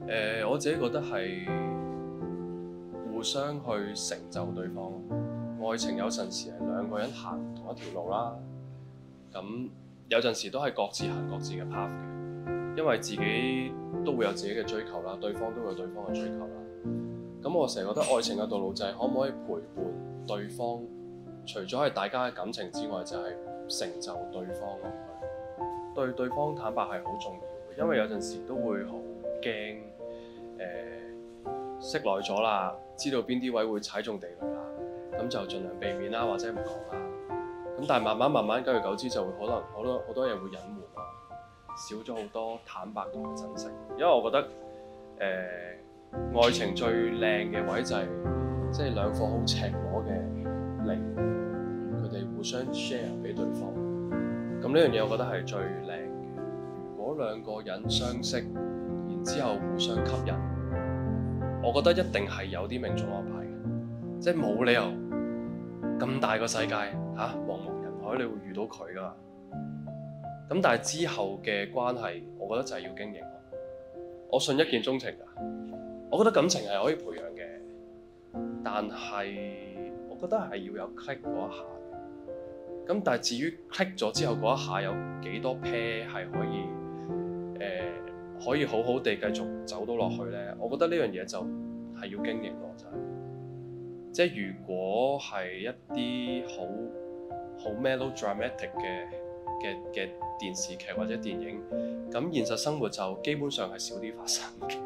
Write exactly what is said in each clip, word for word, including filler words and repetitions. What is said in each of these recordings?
呃，我自己覺得係互相去成就對方。愛情有陣時係兩個人行同一條路啦，咁有陣時都係各自行各自嘅 path 嘅，因為自己都會有自己嘅追求啦，對方都會有對方嘅追求啦。咁我成日覺得愛情嘅道路就係可唔可以陪伴對方，除咗係大家嘅感情之外，就係成就對方落去。對對方坦白係好重要嘅，因為有陣時都會好驚誒識耐咗啦，知道邊啲位會踩中地雷啦，咁就盡量避免啦，或者唔講啦。咁但係慢慢慢慢久而久之就會可能好多好多嘢會隱瞞啦，少咗好多坦白同埋真誠。因為我覺得誒、呃、愛情最靚嘅位就係即係兩顆好赤裸嘅靈，佢哋互相 share 俾對方。咁呢樣嘢我覺得係最靚嘅。如果兩個人相識，然之後互相吸引，我覺得一定係有啲命中安排嘅，即係冇理由咁大個世界嚇，茫茫人海你會遇到佢㗎嘛。咁但係之後嘅關係，我覺得就係要經營。我信一見鍾情㗎，我覺得感情係可以培養嘅，但係我覺得係要有 click 嗰一下。咁但係至於 click 咗之後嗰一下有幾多 pair 係可以誒、呃、可以好好地繼續走到落去咧？我覺得呢樣嘢就係要經營咯，就係、是、即係如果係一啲好好 melodramatic 嘅嘅嘅電視劇或者電影，咁現實生活就基本上係少啲發生嘅。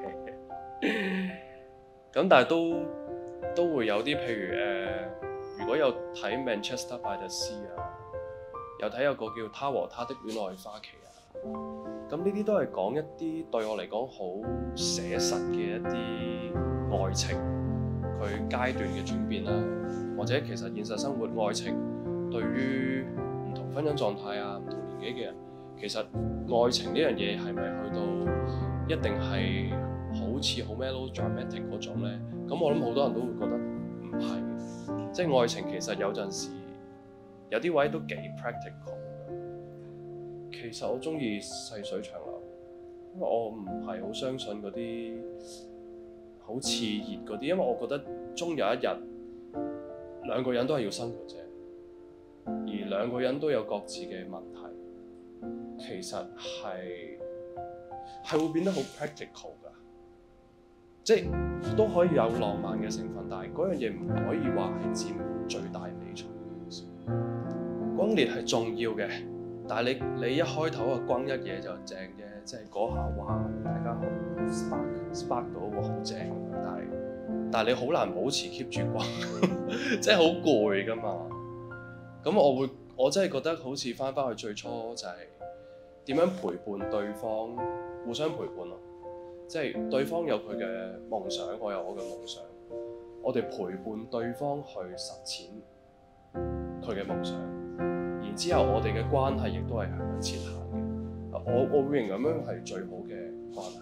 咁但係都都會有啲譬如誒、呃，如果有睇 Manchester by the Sea 啊，有睇有個叫他和他的戀愛花期啊，咁呢啲都係講一啲對我嚟講好寫實嘅一啲愛情佢階段嘅轉變啦，或者其實現實生活愛情對於唔同婚姻狀態啊、唔同年紀嘅人，其實愛情呢樣嘢係咪去到一定係好似好 melodramatic 嗰種咧？咁我諗好多人都會覺得唔係，即係愛情其實有陣時有啲位都幾 practical 嘅。其實我中意細水長流，因為我唔係好相信嗰啲好熾熱嗰啲，因為我覺得終有一日兩個人都係要生活啫，而兩個人都有各自嘅問題，其實係係會變得好 practical 㗎，即係都可以有浪漫嘅成分，但係嗰樣嘢唔可以話係佔最大比重。轟烈係重要嘅，但係你你一開頭啊轟一嘢就正嘅，即係嗰下哇大家好 spark spark 到喎好正，但係但係你好難保持 keep 住轟，即係好攰㗎嘛。咁我會我真係覺得好似返返去最初就係點樣陪伴對方，互相陪伴咯。即係對方有佢嘅夢想，我有我嘅夢想，我哋陪伴對方去實踐佢嘅夢想，然之後我哋嘅關係亦都係向前行嘅。我我會認為咁樣係最好嘅關係。